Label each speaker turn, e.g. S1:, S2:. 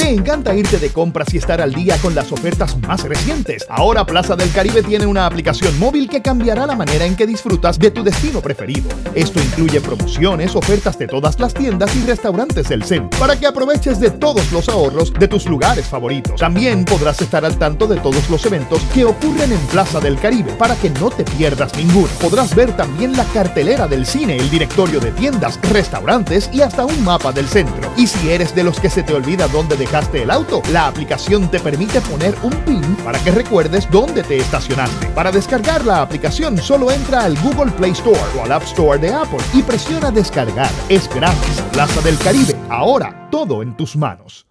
S1: Te encanta irte de compras y estar al día con las ofertas más recientes. Ahora Plaza del Caribe tiene una aplicación móvil que cambiará la manera en que disfrutas de tu destino preferido. Esto incluye promociones, ofertas de todas las tiendas y restaurantes del centro, para que aproveches de todos los ahorros de tus lugares favoritos. También podrás estar al tanto de todos los eventos que ocurren en Plaza del Caribe, para que no te pierdas ninguno. Podrás ver también la cartelera del cine, el directorio de tiendas, restaurantes y hasta un mapa del centro. Y si eres de los que se te olvida dónde dejaste el auto, la aplicación te permite poner un PIN para que recuerdes dónde te estacionaste. Para descargar la aplicación, solo entra al Google Play Store o al App Store de Apple y presiona descargar. Es gratis. Plaza del Caribe, ahora todo en tus manos.